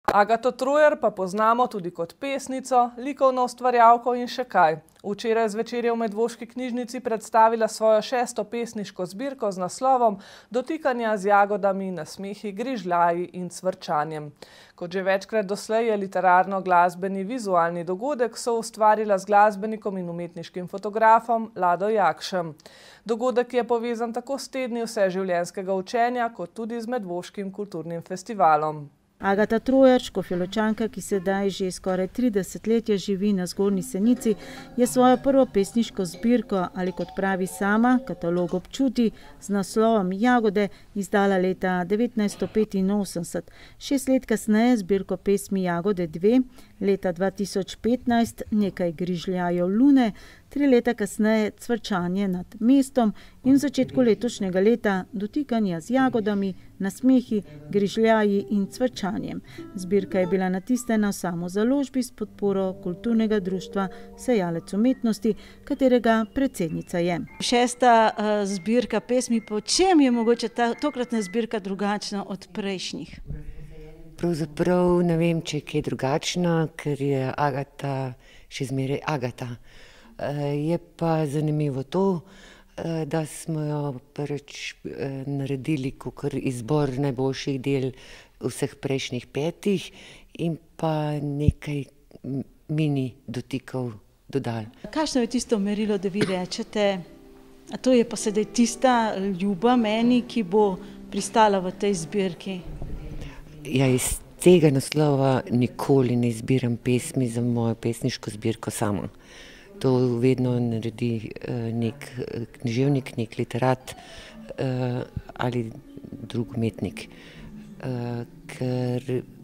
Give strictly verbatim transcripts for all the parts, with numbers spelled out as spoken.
Agato Trujar pa poznamo tudi kot pesnico, likovno ustvarjalko in še kaj. Včeraj zvečer je v Medvoški knjižnici predstavila svojo šesto pesniško zbirko z naslovom Dotikanja z jagodami, nasmehi, grižljaji in cvrčanjem. Kot že večkrat doslej je literarno-glasbeni vizualni dogodek soustvarila z glasbenikom in umetniškim fotografom Lado Jakšem. Dogodek je povezan tako s tedni vseživljenjskega učenja, kot tudi z Medvoškim kulturnim festivalom. Agata Trujar, Škofjeločanka, ki sedaj že skoraj tri desetletja živi na Zgornji Senici, je svojo prvo pesniško zbirko, ali kot pravi sama, katalog občutij, z naslovom Jagode izdala leta devetnajststo petinosemdeset. Šest let kasneje zbirko pesmi Jagode dve, leta dva tisoč petnajst Nekaj grižljajev lune, tri leta kasneje Cvrčanje nad mestom in v začetku letošnjega leta Dotikanja z jagodami, nasmehi, grižljaji in cvrčanjem. Zbirka je bila natisnjena v samozaložbi s podporo kulturnega društva Sejalec umetnosti, katerega predsednica je. Šesta uh, zbirka pesmi, po čem je mogoče ta tokratna zbirka drugačna od prejšnjih? Pravzaprav ne vem, če je kaj drugačna, ker je Agata še zmeraj Agata. Je pa zanimivo to, da smo jo prvič naredili kakor izbor najboljših del vseh prejšnjih petih in pa nekaj mini dotikov dodali. Kakšno je tisto merilo, da vi rečete, a to je pa sedaj tista ljuba meni, ki bo pristala v tej zbirki? Ja, iz tega naslova nikoli ne izbiram pesmi za mojo pesniško zbirko samo. To vedno naredi nek književnik, nek literat ali drug umetnik. Ker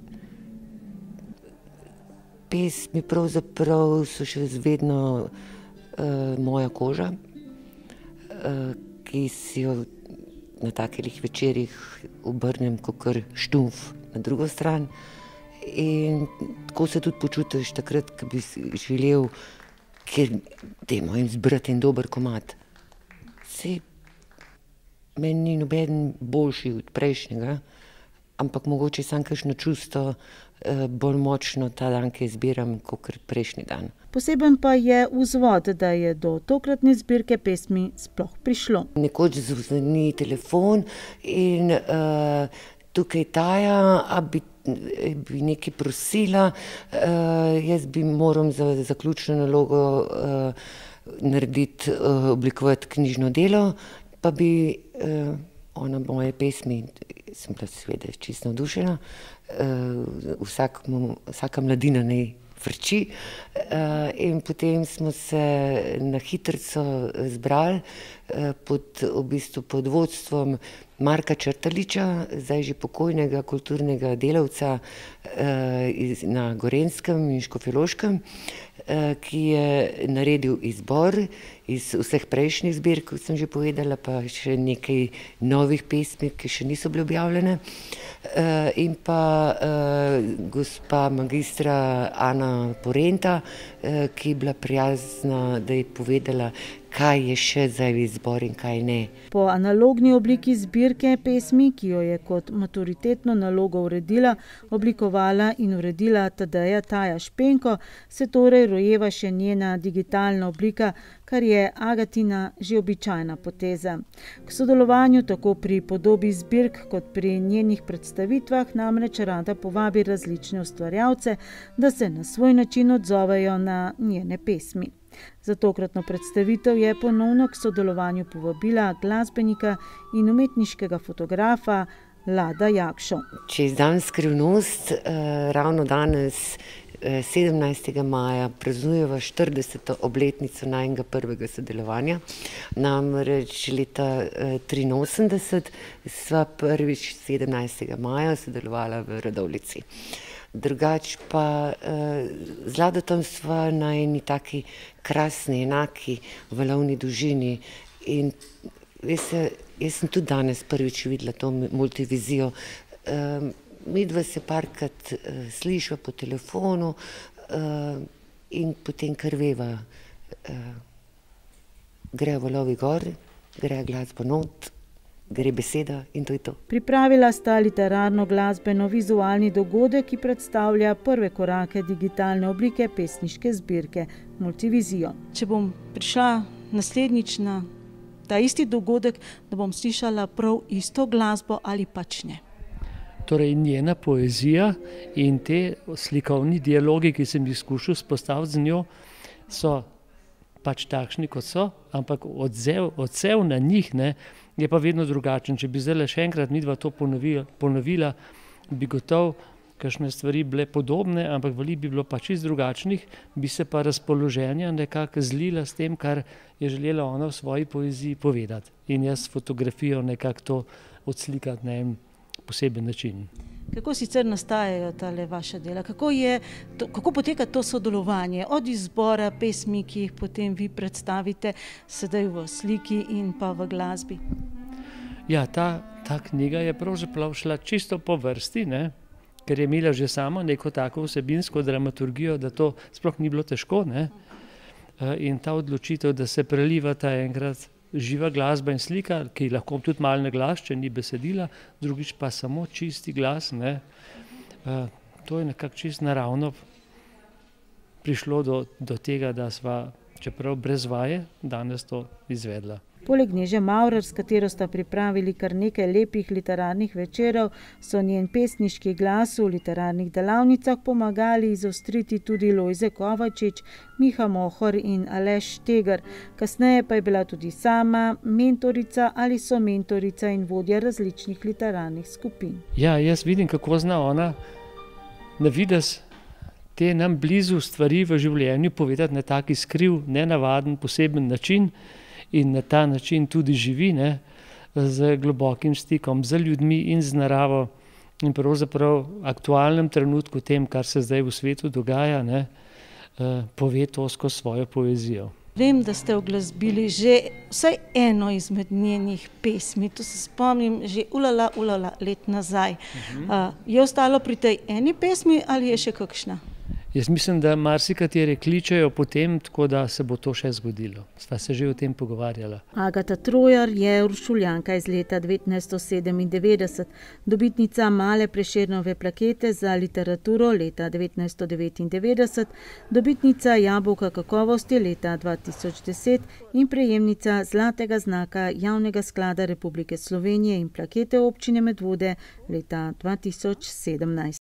pesmi pravzaprav so še vedno moja koža, ki si jo na takih večerih obrnem kakor štumf na drugo stran. In tako se tudi počutiš takrat, ko bi želel, ker dajmo jim zbrati en dober komad. Saj meni ni noben boljši od prejšnjega, ampak mogoče samo kakšno čustvo bolj močno ta dan, ki izbiram, kakor prejšnji dan. Poseben pa je vzvod, da je do tokratne zbirke pesmi sploh prišlo. Nekoč zvoni telefon in uh, tukaj Taja, a bi, bi nekaj prosila, uh, jaz bi moram za zaključno nalogo uh, narediti, uh, oblikovati knjižno delo, pa bi uh, ona moje pesmi, sem bila seveda čisto navdušena, uh, vsak, vsaka mladina naj vrči. Uh, in potem smo se na hitrico zbrali uh, pod, v bistvu pod vodstvom Marka Črtaliča, zdaj že pokojnega kulturnega delavca uh, iz, na Gorenjskem in Škofjeloškem, uh, ki je naredil izbor iz vseh prejšnjih zbirk, kot sem že povedala, pa še nekaj novih pesmi, ki še niso bile objavljene. Uh, in pa uh, gospa magistra Ana Porenta, uh, ki je bila prijazna, da je povedala, kaj je še za izbor in kaj ne. Po analogni obliki zbirke pesmi, ki jo je kot maturitetno nalogo uredila, oblikovala in uredila Tadeja Taja Špenko, se torej rojeva še njena digitalna oblika, kar je Agatina že običajna poteza. K sodelovanju tako pri podobi zbirk kot pri njenih predstavitvah namreč rada povabi različne ustvarjalce, da se na svoj način odzovejo na njene pesmi. Za tokratno predstavitev je ponovno k sodelovanju povabila glasbenika in umetniškega fotografa Lada Jakšo. Če izdam skrivnost, ravno danes, sedemnajstega maja, praznujeva štirideseto obletnico najinega prvega sodelovanja. Namreč leta triinosemdeset sva prvič sedemnajstega maja sodelovala v Radovljici. Drugač pa z Ladotom sva na eni taki krasni, enaki valovni dolžini in veste, jaz sem tudi danes prvič videla to multivizijo. Midva se parkrat slišva po telefonu in potem kar veva. Grejo valovi gor, grejo glasba not gre beseda in to je to. Pripravila sta literarno-glasbeno-vizualni dogodek, ki predstavlja prve korake digitalne oblike pesniške zbirke Multivizijo. Če bom prišla naslednjič na ta isti dogodek, da bom slišala prav isto glasbo ali pač ne. Torej njena poezija in te slikovni dialogi, ki sem jih skušal spostaviti z njo, so pač takšni, kot so, ampak odzev, odsev na njih, ne, je pa vedno drugačen. Če bi zdaj še enkrat midva to ponovila, ponovila, bi gotovo kakšne stvari bile podobne, ampak veliko bi bilo pa čisto drugačnih, bi se pa razpoloženja nekako zlila s tem, kar je želela ona v svoji poeziji povedati. In jaz fotografijo nekako to odslikati na en poseben način. Kako sicer nastajajo tale vaša dela? Kako je, to, kako poteka to sodelovanje od izbora pesmi, ki jih potem vi predstavite sedaj v sliki in pa v glasbi? Ja, ta, ta knjiga je pravzaprav šla čisto po vrsti, ne? Ker je imela že samo neko tako vsebinsko dramaturgijo, da to sploh ni bilo težko, ne? In ta odločitev, da se prelivata enkrat živa glasba in slika, ki lahko tudi malo na glas, če ni besedila, drugič pa samo čisti glas, ne? To je nekako čisto naravno prišlo do, do tega, da sva, čeprav brez vaje, danes to izvedla. Poleg Neže Maurer, s katero sta pripravili kar nekaj lepih literarnih večerov, so njen pesniški glas v literarnih delavnicah pomagali izostriti tudi Lojze Kovačič, Miha Mohor in Aleš Štegar. Kasneje pa je bila tudi sama mentorica ali so mentorica in vodja različnih literarnih skupin. Ja, jaz vidim, kako zna ona na videz te nam blizu stvari v življenju povedati na tak iskriv, nenavaden, poseben način, in na ta način tudi živi, ne, z globokim stikom z ljudmi in z naravo in pravzaprav v aktualnem trenutku tem, kar se zdaj v svetu dogaja, ne, pove to skozi svojo poezijo. Vem, da ste uglasbili že vsaj eno izmed njenih pesmi, to se spomnim že ulala, ulala let nazaj. Uh, je ostalo pri tej eni pesmi ali je še kakšna? Jaz mislim, da marsikatere kličejo potem, tako da se bo to še zgodilo. Sva se že o tem pogovarjala. Agata Trojar je Uršuljanka iz leta devetnajststo sedemindevetdeset, dobitnica Male Prešernove plakete za literaturo leta devetnajststo devetindevetdeset, dobitnica Jabolka kakovosti leta dva tisoč deset in prejemnica Zlatega znaka Javnega sklada Republike Slovenije in plakete občine Medvode leta dva tisoč sedemnajst.